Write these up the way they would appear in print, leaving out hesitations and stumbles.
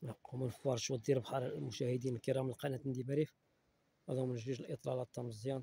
نقوم نفرش ودير بحال المشاهدين الكرام القناة ندي بريف. هذا من جوج الاطلالات تاع مزيان.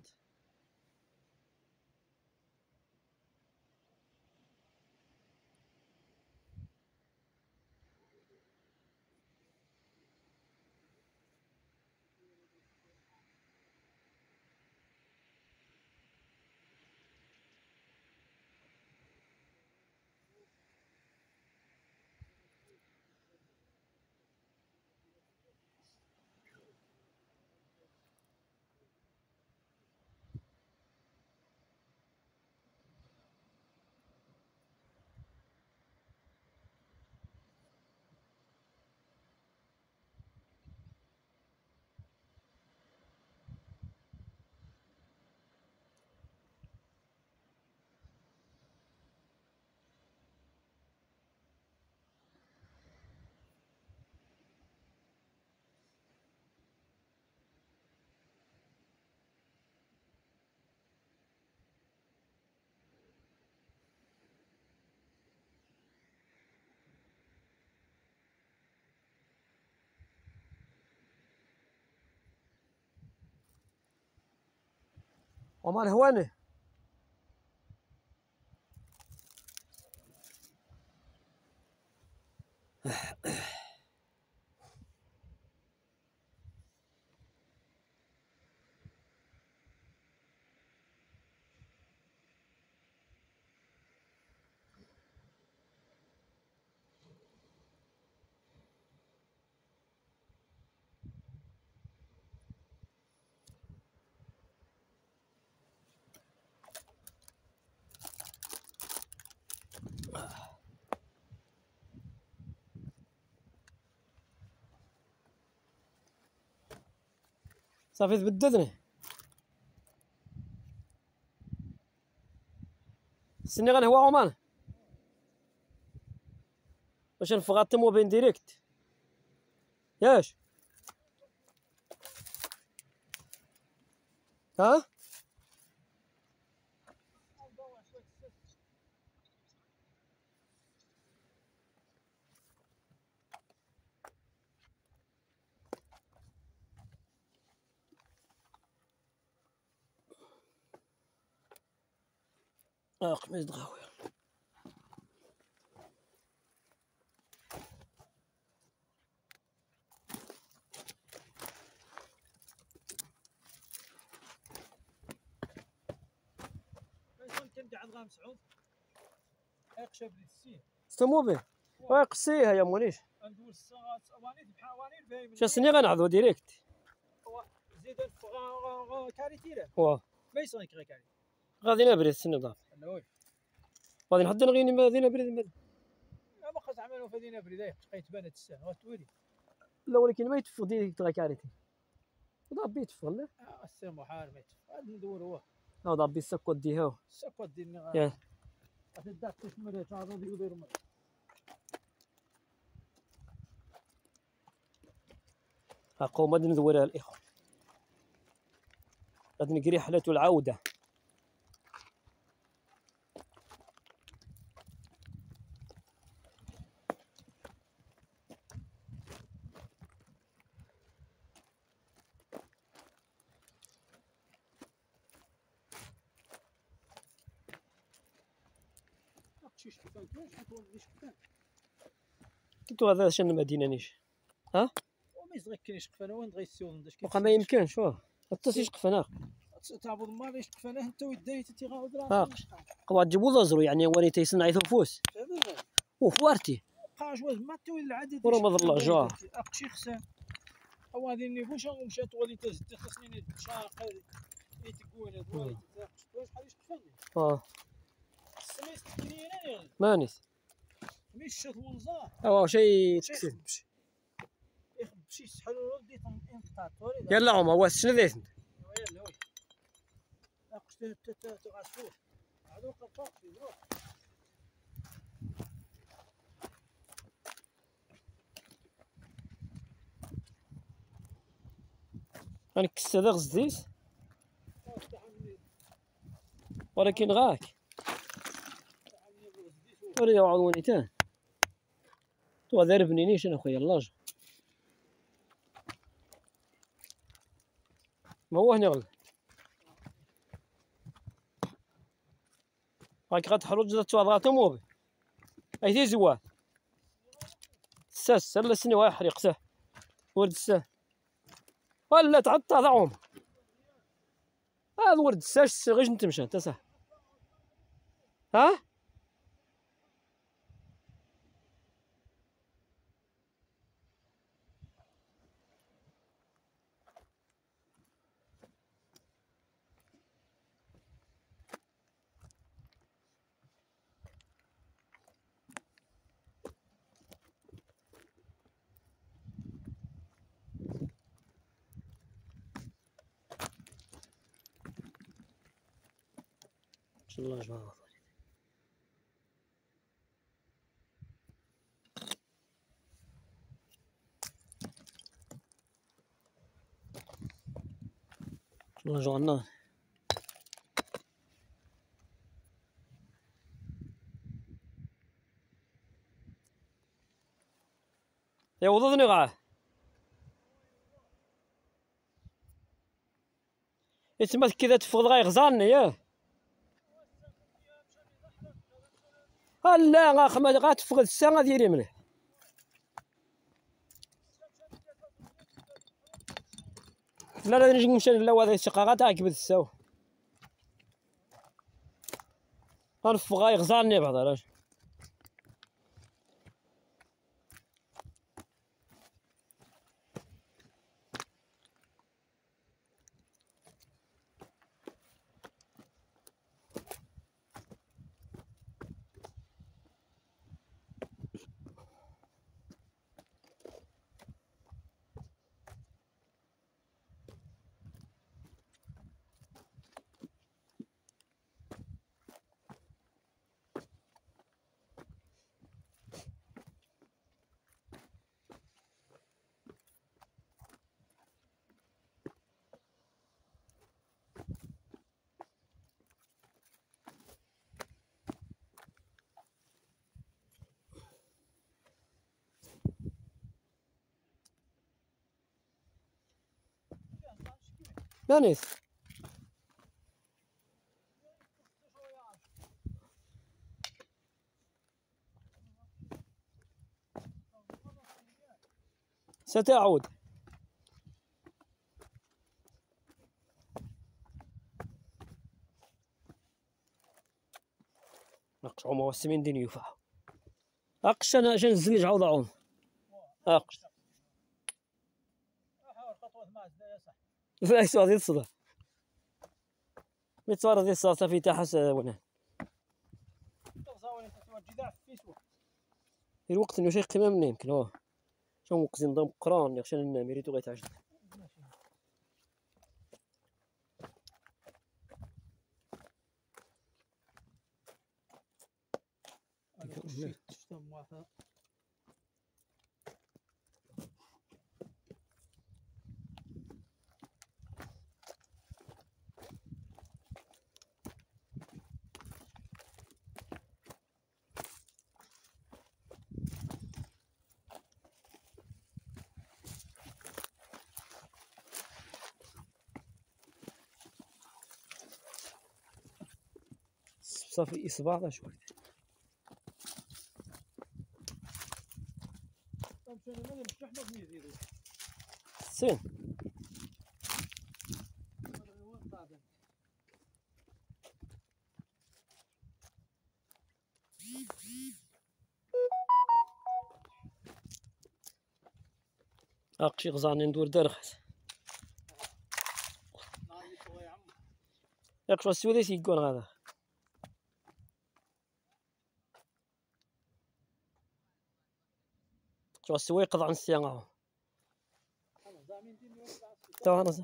ومال هوانه صافي تبددني. استني غنهوى عمان باش نفغطم وبين ديريكت ياش. ها قميص دغاوي. ستموبيل قصيه يا موليش شاسني غنعضو ديريكت زيد كاريتيره ما يصير كاري غادي نبرد السنه ضاف غادي نحضر غيني ما غادي نبرد ما بقاش عملوا فدينا بريده بقيت بانت الساعه غتولي لا ولكن ما يتفق ديريكت غا كاريتي ضابي يتفق لا السي محال ما يتفق غادي ندور هو ضابي السكوت ديها السكوت ديالنا ياه غتدات تسمر تعرض يدير مر قوم غادي ندورها الاخوه. غادي نقري حالة العودة. كنتو هذا شنو المدينة نيش ها وما يزغكنيش قفانه وين دغيا السيول وقع ما يمكنش حتى سيش قفناه تعبد ما ليش قفانه انت وداي تيغاود راسك قوا تجيبو زرو يعني وري تيصنع ثفوس وفوارتي بقى جواز ما توي العدد ورا ما ظل جار اقشي خسان او هذه النيفوش ومشات ولي تزد خصني نتشاق يتقول هذا واش بحال قفاني السميس كبيره مانيس مش شات ونزار شي تكسب بشي سحل ولدي انقطع يلا عمر واش شنو داير يلا وي اقشت تغاسفوه هذوك الطاق يروح غنكس هذا غزيز ولكن غاك وري عضوني تان تو هذا ربنينيش انا خويا اللاج ما هو هنا غل هاك غتحرج جات توضغاتو موبي اي تي زوا ساس لا سني واه حريقته ورد الساه ولا تعطى ضعوم هذا ورد الساس غير نتمشى انت صح ها ان شاء الله يا جماعه ان شاء الله جوانا يا وضضني غاه يتما كذا تفقد غا يغزالني ياه لا غا خما غا تفقد الساعه ديالي مليح لا نجي نمشي لا هذا الشقه غا تاع كبد الساو غنفق غا يغزالني بعض علاش نانيس ستعود نقش عمو السمين دين يوفع اقش انا عشان نزل عوض عوم اقش لا يسوى هذه الصدى متصور هذه الصدى في تحس ونا الوقت انه شي قيمه مني يمكن هو شنو وقت نضم قران عشان ميريتو غيتعجل صافي إصبع شوي سين اقشي غزاني ندور درخت ياك شو السوديس يقول هذا شو السوي قطع السياقة تو انا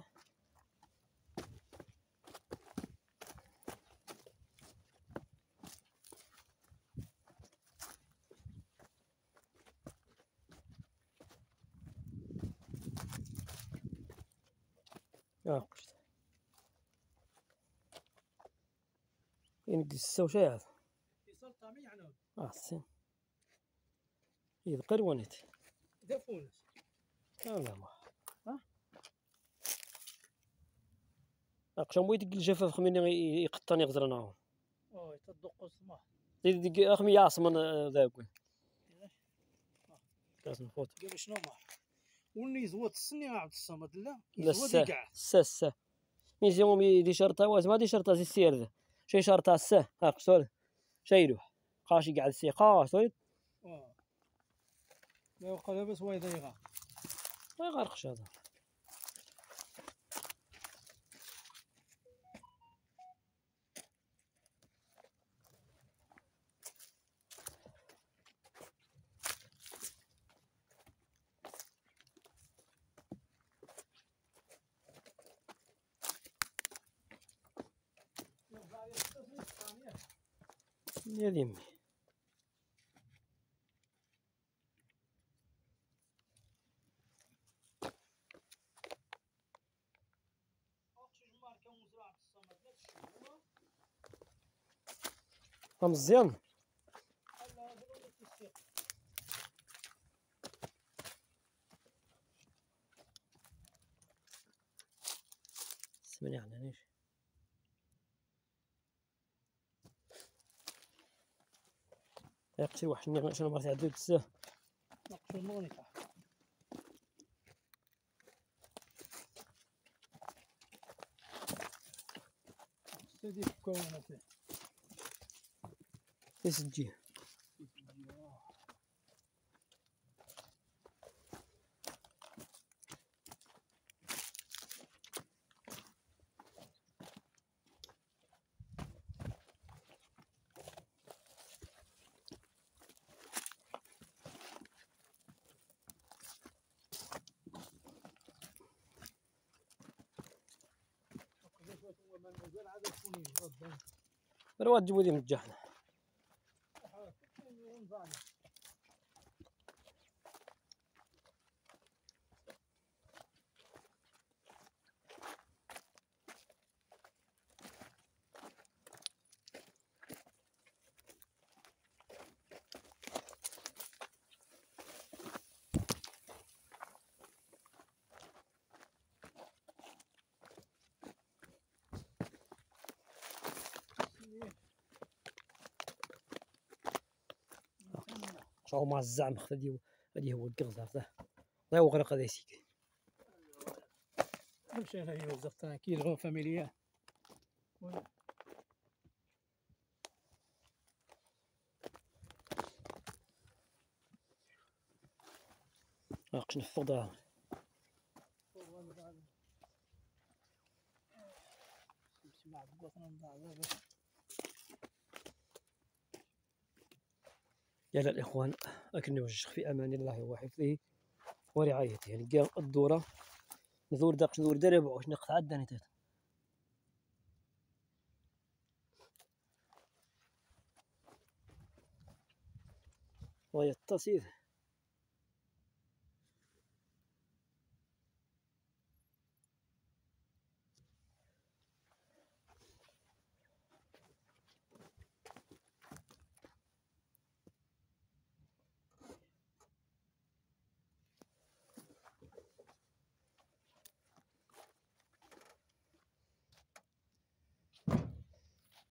قشت يندي السو شي هذا سين يذكر ونيت دافونس لا ما اقشم بغيت الجفاف خميني يقطني غزرناهم تدق السما ديك اخمي يعصمن ذاك كاس نفوت قبل شنو ما وني زوات السني عبد الصمد لا لا زوات كاع السا ميزيوم دي شرطه واز ما دي شرطه زي السير ذا شي شرطه السا هاك سول شيروح قاشي قاعد السي قاص لا يقال بس وايد يغا ما يغرقش هذا يا ديمي مزيان سمعني عنانيش يقتي واحد شنو بغيتي عدو بزاف نقص المونيكا سيدي كونا يسجي رواد جيبو لي من الجحنة شاو مع الزعم هادي هو القغزة ذا لا يغرق هذا يسيك مشي انا يوزف ترانكيل فاميليا ناقش نفضها يا الإخوان أكن وجه في أمان الله وحفظه ورعايته يعني الدورة نزور داقش نزور درب واش نقطع عداني ويتصيد